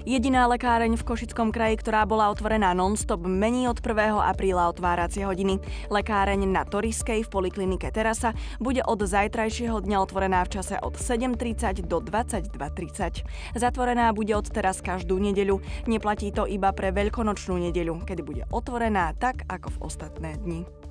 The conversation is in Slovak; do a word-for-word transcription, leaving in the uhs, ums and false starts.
Jediná lekáreň v Košickom kraji, ktorá bola otvorená non-stop, mení od prvého apríla otváracie hodiny. Lekáreň na Toriskej v poliklinike Terasa bude od zajtrajšieho dňa otvorená v čase od sedem tridsať do dvadsaťdva tridsať. Zatvorená bude od teraz každú nedeľu. Neplatí to iba pre veľkonočnú nedeľu, kedy bude otvorená tak ako v ostatné dni.